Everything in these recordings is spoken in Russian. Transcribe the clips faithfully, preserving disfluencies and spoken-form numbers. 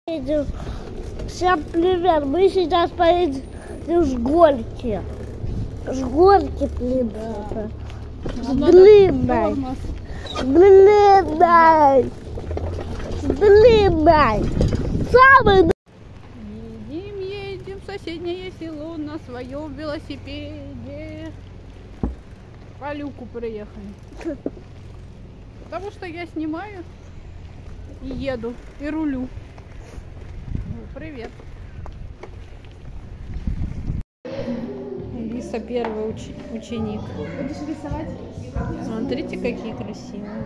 Всем привет! Мы сейчас поедем с горки. С горки, блин. Да. С длинной. С длинной. С длинной. Самый. Едем, едем в соседнее село на своем велосипеде. По люку приехали. Потому что я снимаю и еду, и рулю. Привет. Лиса первый уч... ученик. Будешь рисовать? Смотрите, какие красивые.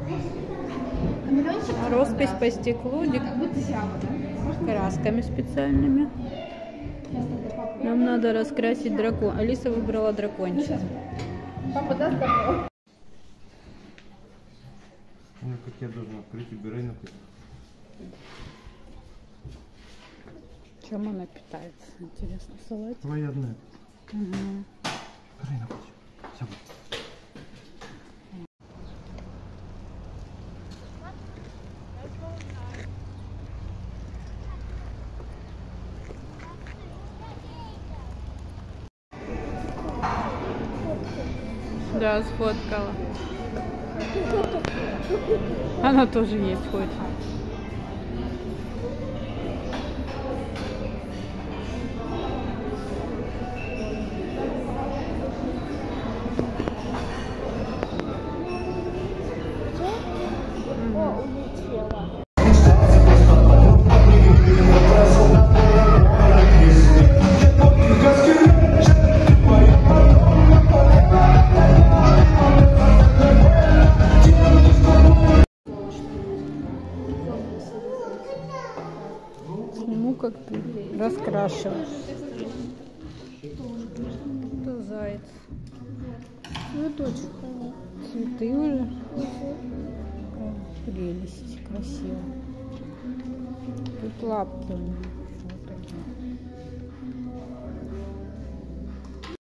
Роспись по стеклу, красками специальными. Нам надо раскрасить дракон. Алиса выбрала дракончика. Папа даст добро? Ну, как я должен открыть и бирейну? Чем она питается? Интересно, салат? Твоя одна. Угу. Бирейна, все. Да, сфоткала. Она тоже есть хочет. О, улетела. Сниму, как ты раскрашиваешь. Это заяц. Ну, точно. Цветы уже. Какая прелесть, красиво. Тут лапки у него. Вот такие.